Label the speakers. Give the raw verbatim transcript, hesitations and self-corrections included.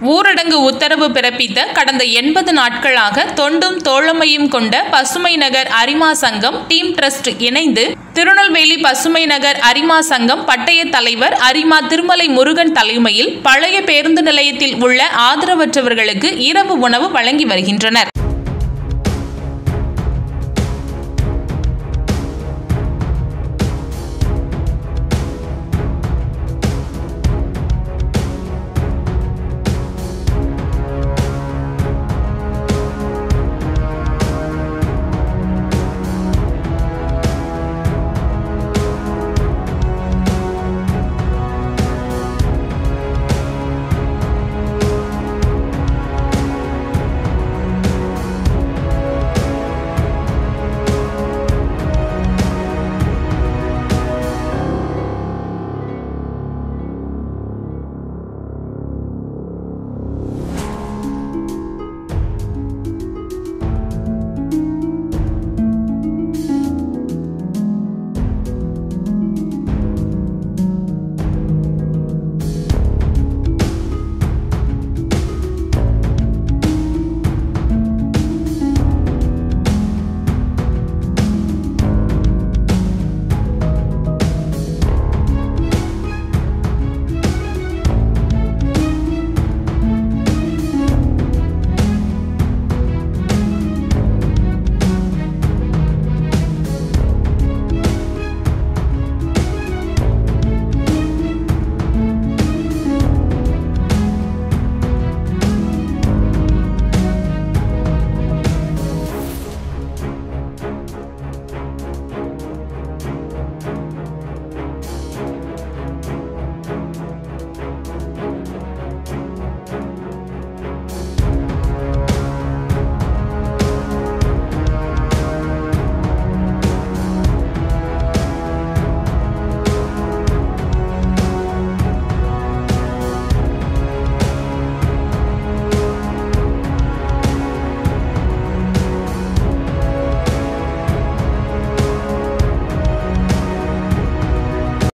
Speaker 1: ஊரடங்கு உத்தரவு பிறப்பித்த கடந்த எண்பது நாட்களாக தொண்டும் தோழமையும் கொண்ட பசுமை நகர் அரிமா சங்கம் டீம் டிரஸ்ட் இணைந்து திருநெல்வேலி பசுமை நகர் அரிமா சங்கம் பட்டய தலைவர் அரிமா திருமலை முருகன் தலைமையில் பழைய பேருந்து நிலையத்தில் உள்ள ஆதரவற்றவர்களுக்கு இரவு உணவு வழங்கி வருகின்றனர்.